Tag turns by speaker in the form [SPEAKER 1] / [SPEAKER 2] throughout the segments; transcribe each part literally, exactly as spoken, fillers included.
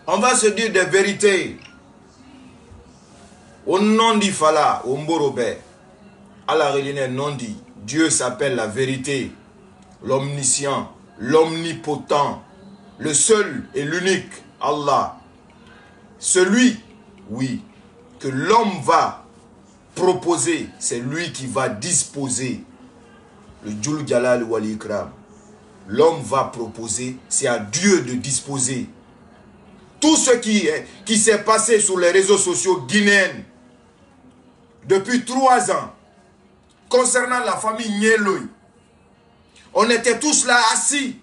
[SPEAKER 1] On va se dire des vérités. Au nom d'Ifala, au Mborobe, à la religion non dit, Dieu s'appelle la vérité, l'omniscient, l'omnipotent, le seul et l'unique, Allah. Celui, oui, que l'homme va proposer, c'est lui qui va disposer. Le Djoul Jalal Wal Ikram. L'homme va proposer, c'est à Dieu de disposer. Tout ce qui, qui s'est passé sur les réseaux sociaux guinéens depuis trois ans, concernant la famille Nieloy, on était tous là assis.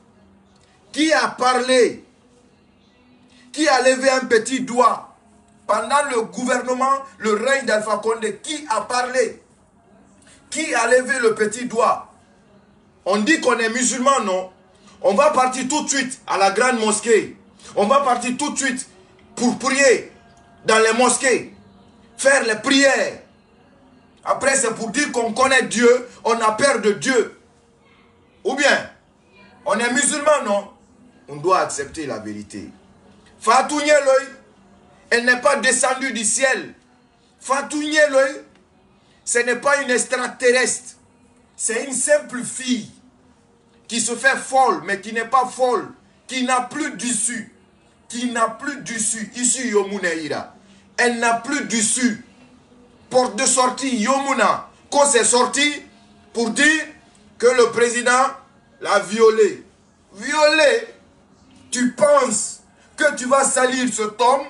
[SPEAKER 1] Qui a parlé? Qui a levé un petit doigt? Pendant le gouvernement, le règne d'Alpha Condé, qui a parlé? Qui a levé le petit doigt? On dit qu'on est musulman, non? On va partir tout de suite à la grande mosquée. On va partir tout de suite pour prier dans les mosquées, faire les prières. Après, c'est pour dire qu'on connaît Dieu, on a peur de Dieu. Ou bien, on est musulman, non? On doit accepter la vérité. Fatou Nieloy, elle n'est pas descendue du ciel. Fatou Nieloy, ce n'est pas une extraterrestre. C'est une simple fille qui se fait folle, mais qui n'est pas folle, qui n'a plus d'issue. Qui n'a plus d'issue. Issue Yomuneira. Elle n'a plus d'issue. Porte de sortie Yomuna. Quand c'est sorti pour dire que le président l'a violée. Violée. Tu penses que tu vas salir cet homme?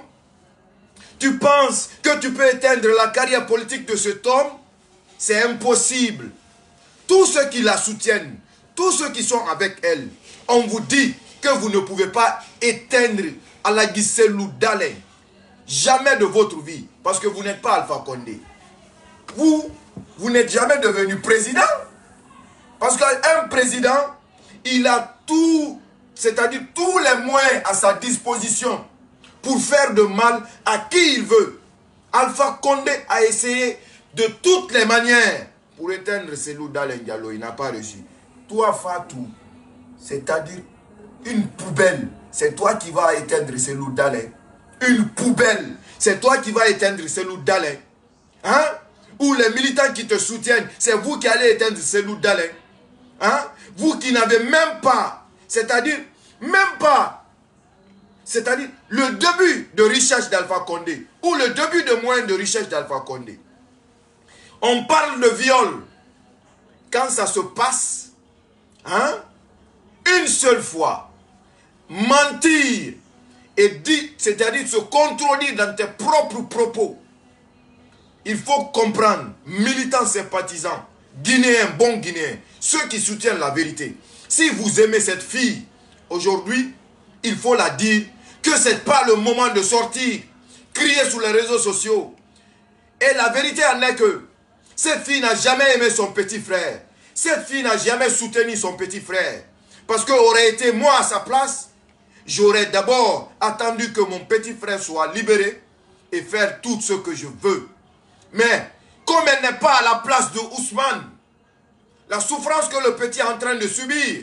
[SPEAKER 1] Tu penses que tu peux éteindre la carrière politique de cet homme? C'est impossible. Tous ceux qui la soutiennent, tous ceux qui sont avec elle, on vous dit que vous ne pouvez pas éteindre Alagi Selou Dalen. Jamais de votre vie. Parce que vous n'êtes pas Alpha Condé. Vous, vous n'êtes jamais devenu président. Parce qu'un président, il a tout, c'est-à-dire tous les moyens à sa disposition pour faire de mal à qui il veut. Alpha Condé a essayé de toutes les manières pour éteindre Selou Dalen Diallo. Il n'a pas réussi. Toi, Fatou, c'est-à-dire une poubelle, c'est toi qui vas éteindre Selou Dalen. Une poubelle, c'est toi qui vas éteindre Selou Dalen. Hein? Ou les militants qui te soutiennent, c'est vous qui allez éteindre Selou Dalen. Hein? Vous qui n'avez même pas, c'est-à-dire, même pas, c'est-à-dire le début de recherche d'Alpha Condé, ou le début de moyens de recherche d'Alpha Condé. On parle de viol. Quand ça se passe, hein, une seule fois, mentir et dire, c'est-à-dire se contredire dans tes propres propos. Il faut comprendre, militants sympathisants, Guinéens, bons Guinéens, ceux qui soutiennent la vérité. Si vous aimez cette fille, aujourd'hui, il faut la dire que ce n'est pas le moment de sortir, crier sur les réseaux sociaux. Et la vérité en est que cette fille n'a jamais aimé son petit frère. Cette fille n'a jamais soutenu son petit frère. Parce que aurait été moi à sa place, j'aurais d'abord attendu que mon petit frère soit libéré et faire tout ce que je veux. Mais comme elle n'est pas à la place de Ousmane, la souffrance que le petit est en train de subir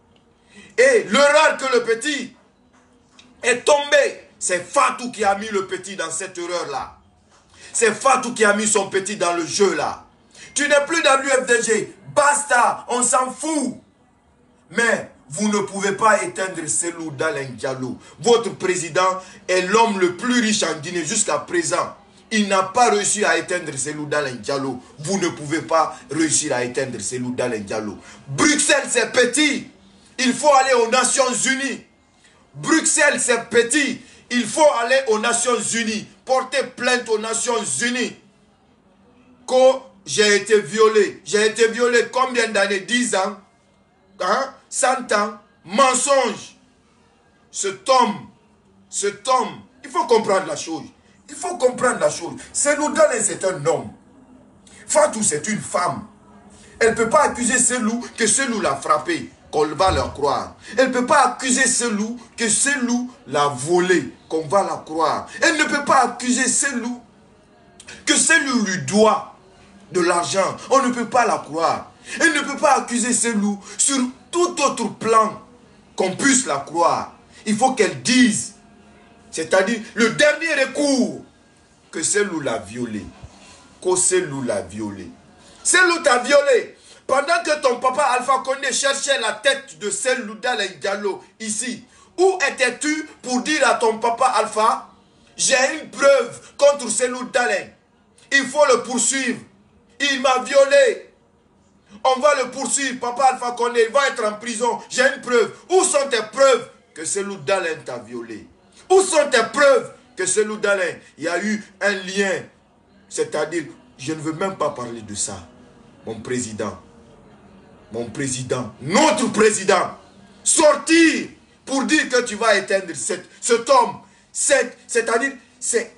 [SPEAKER 1] et l'erreur que le petit est tombé, c'est Fatou qui a mis le petit dans cette erreur-là. C'est Fatou qui a mis son petit dans le jeu là. Tu n'es plus dans l'U F D G. Basta, on s'en fout. Mais vous ne pouvez pas éteindre Selou Dalen Diallo. Votre président est l'homme le plus riche en Guinée jusqu'à présent. Il n'a pas réussi à éteindre Selou Dalen Diallo. Vous ne pouvez pas réussir à éteindre Selou Dalen Diallo. Bruxelles, c'est petit. Il faut aller aux Nations Unies. Bruxelles, c'est petit. Il faut aller aux Nations Unies. Porter plainte aux Nations Unies. Quand j'ai été violé. J'ai été violé combien d'années? dix ans? Hein? cent ans? Mensonge. Cet homme, cet homme, il faut comprendre la chose. Il faut comprendre la chose. Selou Dalen, c'est un homme. Fatou, c'est une femme. Elle ne peut pas accuser Selou que Selou l'a frappé, qu'on va leur croire. Elle ne peut pas accuser Selou que Selou l'a volé, qu'on va la croire. Elle ne peut pas accuser Selou que Selou lui doit de l'argent. On ne peut pas la croire. Elle ne peut pas accuser Selou sur tout autre plan qu'on puisse la croire. Il faut qu'elle dise C'est-à-dire le dernier recours que Selou l'a violé. Que Selou l'a violé. Selou t'a violé. Pendant que ton papa Alpha Condé cherchait la tête de Selou Dalein Diallo ici, où étais-tu pour dire à ton papa Alpha, j'ai une preuve contre Selou Dalein. Il faut le poursuivre. Il m'a violé. On va le poursuivre. Papa Alpha Condé, il va être en prison. J'ai une preuve. Où sont tes preuves que Selou Dalein t'a violé? Où sont tes preuves que Selou Dalein, il y a eu un lien? C'est-à-dire, je ne veux même pas parler de ça. Mon président, mon président, notre président, sortir pour dire que tu vas éteindre cet, cet homme. C'est-à-dire, c'est...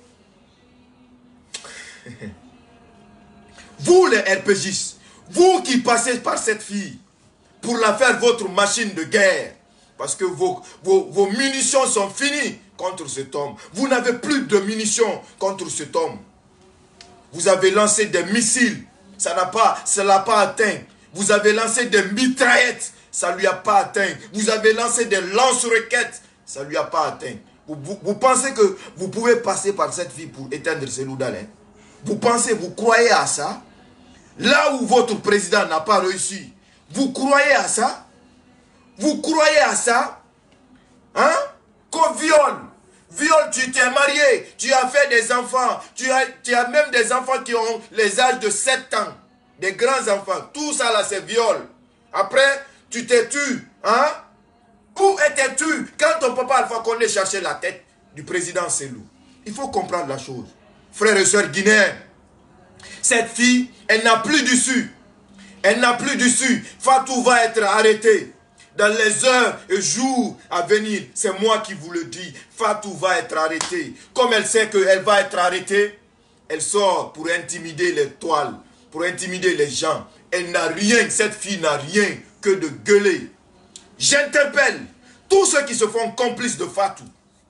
[SPEAKER 1] Vous les R P Gistes, vous qui passez par cette fille pour la faire votre machine de guerre, parce que vos, vos, vos munitions sont finies contre cet homme. Vous n'avez plus de munitions contre cet homme. Vous avez lancé des missiles, ça n'a pas, ça l'a pas atteint. Vous avez lancé des mitraillettes, ça ne lui a pas atteint. Vous avez lancé des lance-roquettes, ça ne lui a pas atteint. Vous, vous, vous pensez que vous pouvez passer par cette fille pour éteindre Selou Dalein? Vous pensez, vous croyez à ça? Là où votre président n'a pas réussi, vous croyez à ça? Vous croyez à ça? Hein? Qu'on viole. Viole, tu t'es marié, tu as fait des enfants, tu as, tu as même des enfants qui ont les âges de sept ans. Des grands enfants. Tout ça là, c'est viol. Après, tu t'es tué. Hein? Où étais-tu quand ton papa Alpha Condé cherchait la tête du président Selou? Il faut comprendre la chose. Frères et sœurs guinéens, cette fille, elle n'a plus d'issue. Elle n'a plus d'issue. Fatou va être arrêtée. Dans les heures et jours à venir, c'est moi qui vous le dis. Fatou va être arrêtée. Comme elle sait qu'elle va être arrêtée, elle sort pour intimider les toiles, pour intimider les gens. Elle n'a rien, cette fille n'a rien que de gueuler. J'interpelle tous ceux qui se font complices de Fatou.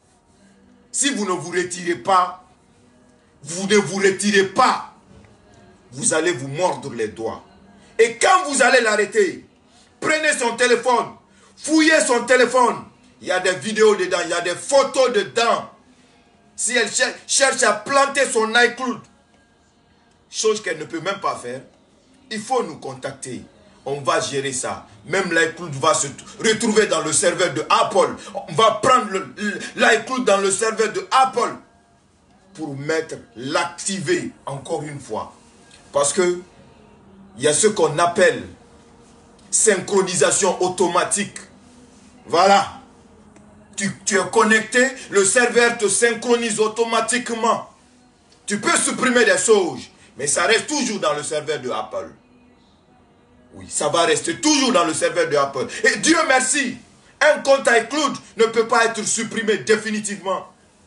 [SPEAKER 1] Si vous ne vous retirez pas, vous ne vous retirez pas, vous allez vous mordre les doigts. Et quand vous allez l'arrêter, prenez son téléphone, fouillez son téléphone. Il y a des vidéos dedans, il y a des photos dedans. Si elle cher cherche à planter son iCloud, chose qu'elle ne peut même pas faire, il faut nous contacter. On va gérer ça. Même l'iCloud va se retrouver dans le serveur de Apple. On va prendre l'iCloud dans le serveur de Apple pour mettre, l'activer encore une fois. Parce que il y a ce qu'on appelle synchronisation automatique. Voilà. Tu, tu es connecté, le serveur te synchronise automatiquement. Tu peux supprimer des choses, mais ça reste toujours dans le serveur de Apple. Oui, ça va rester toujours dans le serveur de Apple. Et Dieu merci, un compte iCloud ne peut pas être supprimé définitivement.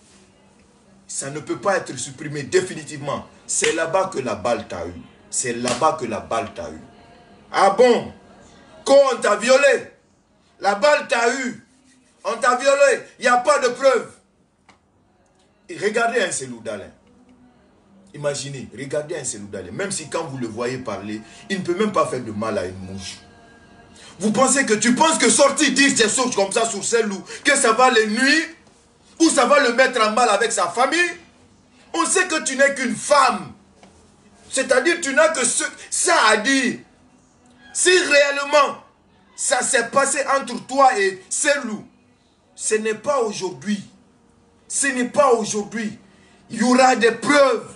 [SPEAKER 1] Ça ne peut pas être supprimé définitivement. C'est là-bas que la balle t'a eu. C'est là-bas que la balle t'a eu. Ah bon? Quand on t'a violé, la balle t'a eu. On t'a violé, il n'y a pas de preuve. Et regardez un Selou Dalein. Imaginez, regardez un Selou Dalein. Même si quand vous le voyez parler, il ne peut même pas faire de mal à une mouche. Vous pensez que tu penses que sortir dire des choses comme ça sur Selou, que ça va le nuire, ou ça va le mettre en mal avec sa famille? On sait que tu n'es qu'une femme. C'est-à-dire tu n'as que ce, ça à dire. Si réellement ça s'est passé entre toi et Selou, ce n'est pas aujourd'hui. Ce n'est pas aujourd'hui. Il y aura des preuves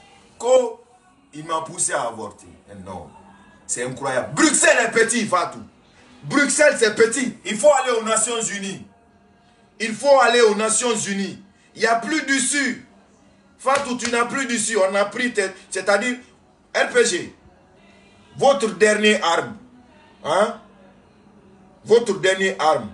[SPEAKER 1] qu'il m'a poussé à avorter. Non, c'est incroyable. Bruxelles est petit, Fatou. Bruxelles c'est petit. Il faut aller aux Nations Unies. Il faut aller aux Nations Unies. Il n'y a plus d'issue. Fatou, tu n'as plus d'issue. On a pris, c'est-à-dire R P G. Votre dernière arme, hein? Votre dernière arme,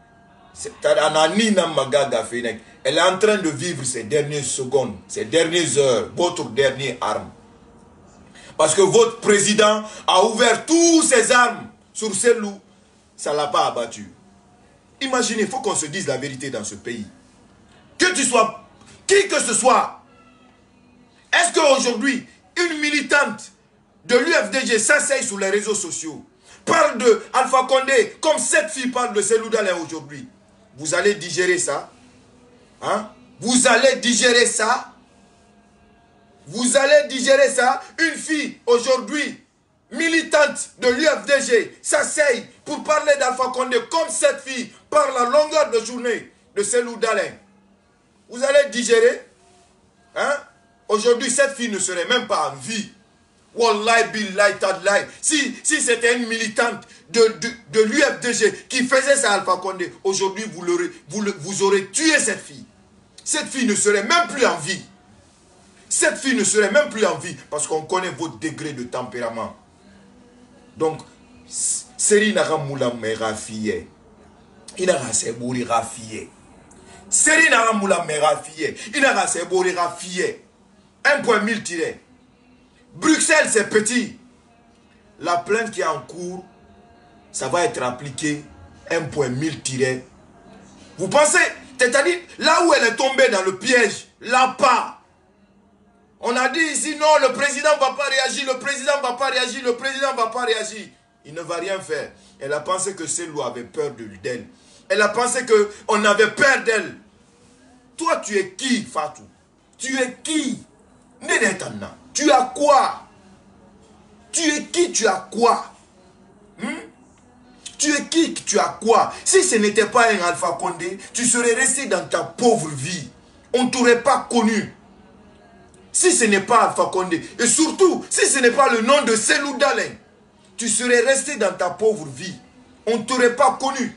[SPEAKER 1] elle est en train de vivre ses dernières secondes, ses dernières heures, votre dernière arme. Parce que votre président a ouvert tous ses armes sur Selou, ça ne l'a pas abattu. Imaginez, il faut qu'on se dise la vérité dans ce pays. Que tu sois, qui que ce soit, est-ce qu'aujourd'hui, une militante de l'U F D G s'asseye sur les réseaux sociaux, parle de Alpha Condé, comme cette fille parle de Selou Dalein aujourd'hui? Vous allez digérer ça? Hein? Vous allez digérer ça. Vous allez digérer ça. Une fille, aujourd'hui, militante de l'U F D G, s'asseye pour parler d'Alpha Condé comme cette fille par la longueur de journée de Cellou Dalein. Vous allez digérer. Hein? Aujourd'hui, cette fille ne serait même pas en vie. Wallahi billahi tadlahi. Si, si c'était une militante de, de, de l'U F D G qui faisait ça à Alpha Condé, aujourd'hui, vous, vous, vous aurez tué cette fille. Cette fille ne serait même plus en vie. Cette fille ne serait même plus en vie parce qu'on connaît votre degré de tempérament. Donc, Seri Nara Moula Mera Fille. Inara Sebouri Rafie. Seri Nara Moula Mera Fille. Inara Sebouri Rafie. un point mille tiré. Bruxelles, c'est petit. La plainte qui est en cours, ça va être appliqué un point mille tiré. Vous pensez, c'est-à-dire, là où elle est tombée dans le piège, là-bas, on a dit ici, non, le président ne va pas réagir, le président ne va pas réagir, le président ne va pas réagir. Il ne va rien faire. Elle a pensé que Cellou avait peur d'elle. Elle a pensé qu'on avait peur d'elle. Toi, tu es qui, Fatou? Tu es qui? Nénétana, tu as quoi? Tu es qui? Tu as quoi? hmm? Tu es qui? Tu as quoi? Si ce n'était pas un Alpha Condé, tu serais resté dans ta pauvre vie. On ne t'aurait pas connu. Si ce n'est pas Alpha Condé, et surtout, si ce n'est pas le nom de Cellou Dalein, tu serais resté dans ta pauvre vie. On ne t'aurait pas connu.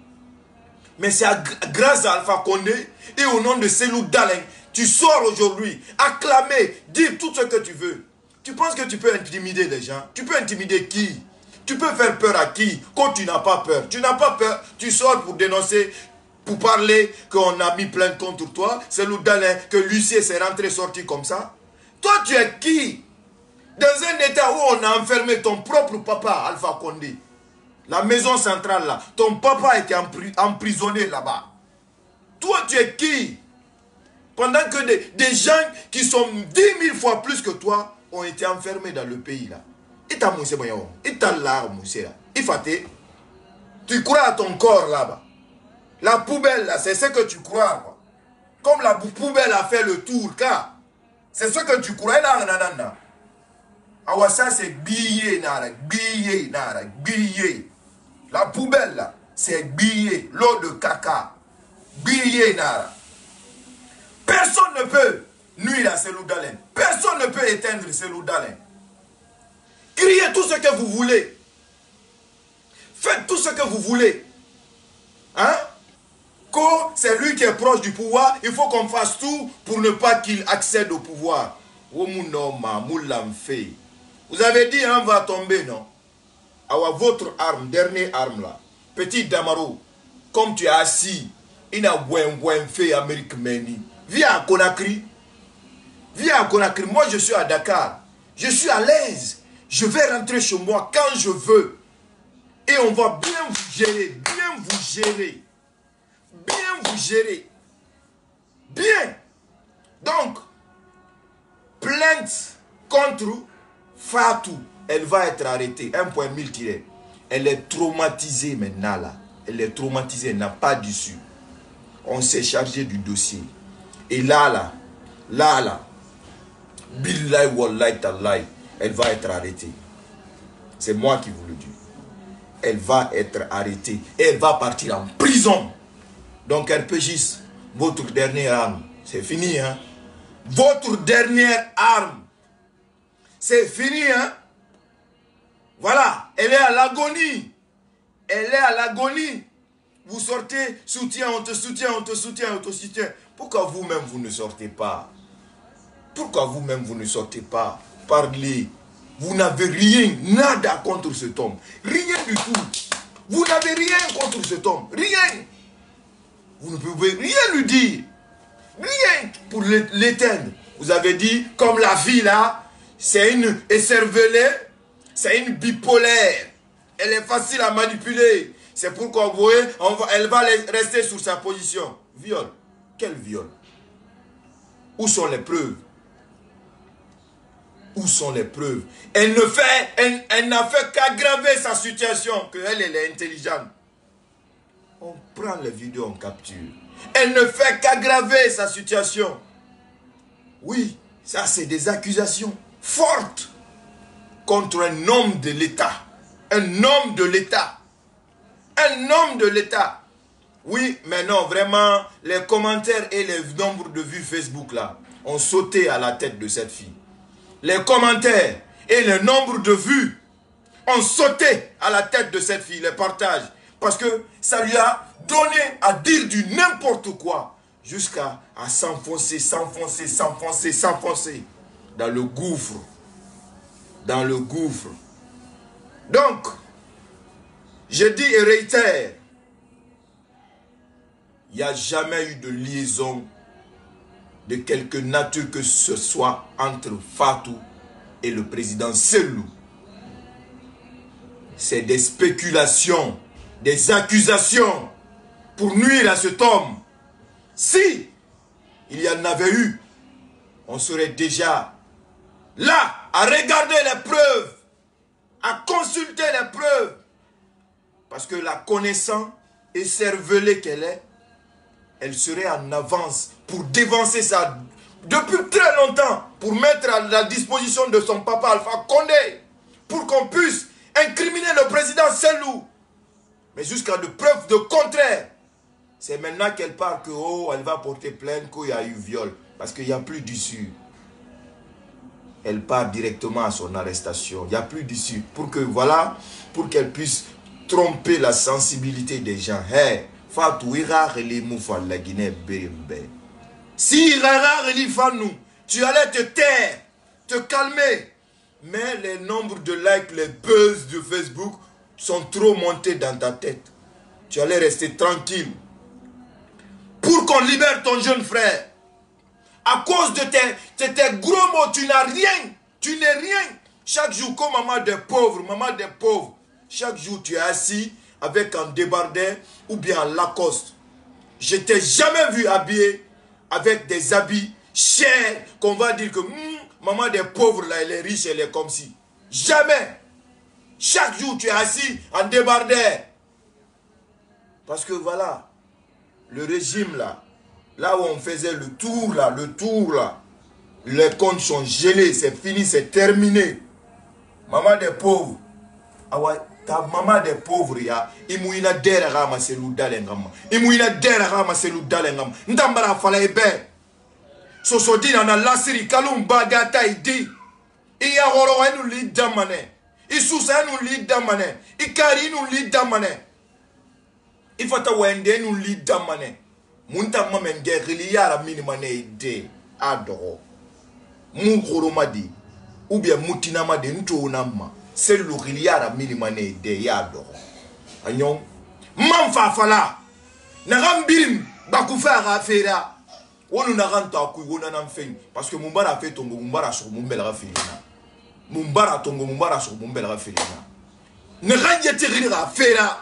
[SPEAKER 1] Mais c'est grâce à Alpha Condé et au nom de Cellou Dalein, tu sors aujourd'hui, acclamer, dire tout ce que tu veux. Tu penses que tu peux intimider les gens? Tu peux intimider qui? Tu peux faire peur à qui? Quand tu n'as pas peur. Tu n'as pas peur, tu sors pour dénoncer, pour parler qu'on a mis plainte contre toi. Cellou Dalein, que l'huissier s'est rentré sorti comme ça. Toi, tu es qui? Dans un état où on a enfermé ton propre papa, Alpha Condé. La maison centrale là, ton papa était emprisonné là-bas. Toi, tu es qui? Pendant que des, des gens qui sont dix mille fois plus que toi ont été enfermés dans le pays là. Et t'as moussé, et t'as là, moussé là. Il fallait. Tu crois à ton corps là-bas. La poubelle là, c'est ce que tu crois. Quoi. Comme la poubelle a fait le tour, car c'est ce que tu crois là, nanana. Ah, ça c'est billet, nara, billet, nara, billet. La poubelle là, c'est billet, l'eau de caca. Billet, nara. Personne ne peut nuire à Cellou Dalein. Personne ne peut éteindre Cellou Dalein. Criez tout ce que vous voulez. Faites tout ce que vous voulez. Hein? Quand c'est lui qui est proche du pouvoir, il faut qu'on fasse tout pour ne pas qu'il accède au pouvoir. Vous avez dit, hein, va tomber, non? Alors, votre arme, dernière arme là, petit Damaro, comme tu es assis, il n'a pas fait Amérique Meni. Viens à Conakry. Viens à Conakry. Moi, je suis à Dakar. Je suis à l'aise. Je vais rentrer chez moi quand je veux. Et on va bien vous gérer. Bien vous gérer. Bien vous gérer. Bien. Donc, plainte contre Fatou. Elle va être arrêtée. Un point mille tiré. Elle est traumatisée maintenant là. Elle est traumatisée. Elle n'a pas d'issue. On s'est chargé du dossier. Et là, là, là, là, billahi wallahi tallahi, elle va être arrêtée. C'est moi qui vous le dis. Elle va être arrêtée. Et elle va partir en prison. Donc, R P J, votre dernière arme, c'est fini, hein. Votre dernière arme, c'est fini, hein. Voilà, elle est à l'agonie. Elle est à l'agonie. Vous sortez, soutien, on te soutient, on te soutient, on te soutient. Pourquoi vous-même, vous ne sortez pas? Pourquoi vous-même, vous ne sortez pas? Parlez. Vous n'avez rien, nada contre cet homme. Rien du tout. Vous n'avez rien contre cet homme. Rien. Vous ne pouvez rien lui dire. Rien pour l'éteindre. Vous avez dit, comme la vie là, c'est une écervelée, c'est une bipolaire. Elle est facile à manipuler. C'est pourquoi vous voyez, on va, elle va rester sur sa position. Viol. Quel viol? Où sont les preuves? Où sont les preuves? Elle ne fait, elle, elle n'a fait qu'aggraver sa situation, qu'elle elle est intelligente. On prend les vidéos en capture. Elle ne fait qu'aggraver sa situation. Oui, ça c'est des accusations fortes contre un homme de l'État. Un homme de l'État. Un homme de l'État. Oui, mais non, vraiment, les commentaires et les nombres de vues Facebook là ont sauté à la tête de cette fille. Les commentaires et le nombre de vues ont sauté à la tête de cette fille, les partages. Parce que ça lui a donné à dire du n'importe quoi, jusqu'à à s'enfoncer, s'enfoncer, s'enfoncer, s'enfoncer dans le gouffre. Dans le gouffre. Donc, je dis et réitère, il n'y a jamais eu de liaison de quelque nature que ce soit entre Fatou et le président Selou. C'est des spéculations, des accusations pour nuire à cet homme. Si il y en avait eu, on serait déjà là à regarder les preuves, à consulter les preuves. Parce que la connaissant et cervelée qu'elle est, elle serait en avance pour dévancer ça depuis très longtemps, pour mettre à la disposition de son papa Alpha Condé, pour qu'on puisse incriminer le président Selou. Mais jusqu'à de preuves de contraire. C'est maintenant qu'elle parle que oh, elle va porter plainte, qu'il y a eu viol. Parce qu'il n'y a plus d'issue. Elle part directement à son arrestation. Il n'y a plus d'issue. Pour que, voilà, pour qu'elle puisse tromper la sensibilité des gens. Hey, Fatou, la Guinée, si tu allais te taire, te calmer. Mais les nombres de likes, les buzz de Facebook sont trop montés dans ta tête. Tu allais rester tranquille. Pour qu'on libère ton jeune frère. À cause de tes, tes, tes gros mots, tu n'as rien. Tu n'es rien. Chaque jour, comme maman des pauvres, maman des pauvres. Chaque jour, tu es assis avec un débardeur ou bien un Lacoste. Je ne t'ai jamais vu habillé avec des habits chers qu'on va dire que hmm, maman des pauvres, là, elle est riche, elle est comme si. Jamais. Chaque jour, tu es assis en débardeur. Parce que voilà, le régime là, là où on faisait le tour là, le tour là, les comptes sont gelés, c'est fini, c'est terminé. Maman des pauvres. Ah ouais, ta maman des pauvres, ya, imouina dera rama selu dalengam. Imouina dera rama selu dalengam. Ndambara fala ebe. Sosodina na lasiri kalumba gata idi. Iya horo enu li damane. Isusa enu li damane. Ikari enu li damane. Ifata wende enu li damane. Munta mamenge riliara minimane ide. Adoro. Mungoro madi. Ou bien mutina madi nto unama. C'est le riliara minimane ide yadoro. Anyon. Manfa fala. Narambirim bakufara afera. On n'a pas de parce que Mumbara a fait ton Mumbara sur Mumbela Filina. Mumbara ton Mumbara sur Mumbela Filina. Ne rien à faire.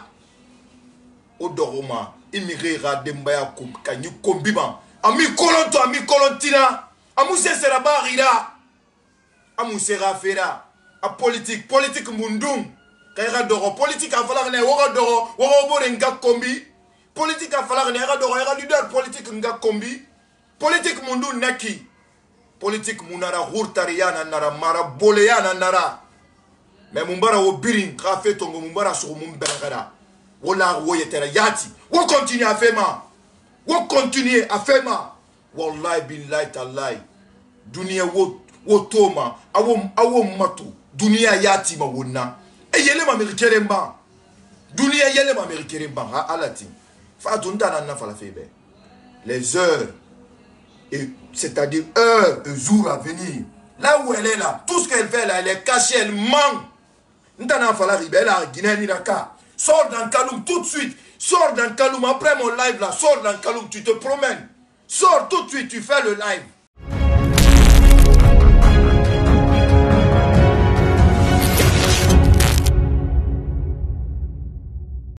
[SPEAKER 1] Odoroma, immigrera Dembaya Kanyu Kombiban. Ami Kolonto, Ami Kolontina. Amuse Serabarira. Amusera Fera. A politique, politique Mundum. Kaira Doro, politique à Falane, Ora Doro, Ora Nga Kombi. Politique à Falane, Era Doro, Era leader politique Nga Kombi. Politique mundu neki. Politique munara hurtariana nara mara boleana nara. Mais mumbara wo birin kafe tongo mumbara sur mumbera. Wala wo yetera yati. Wo continue à faire ma. Wo continue à faire ma. Wallahi billahi tallahi. Dunia wo wo toma awo awo matu. Dunia yati ma wonna. E yele ma amerikeremba. Dunia yele ma amerikeremba ha alati. Fa tunda na na fala febe. Les heures c'est-à-dire heure, un jour à venir. Là où elle est là, tout ce qu'elle fait là, elle est cachée, elle ment. N'tana fala ribe, elle a Guinée Niraka. Sors dans Kaloum tout de suite. Sors dans Kaloum après mon live là. Sors dans Kaloum, tu te promènes. Sors tout de suite, tu fais le live.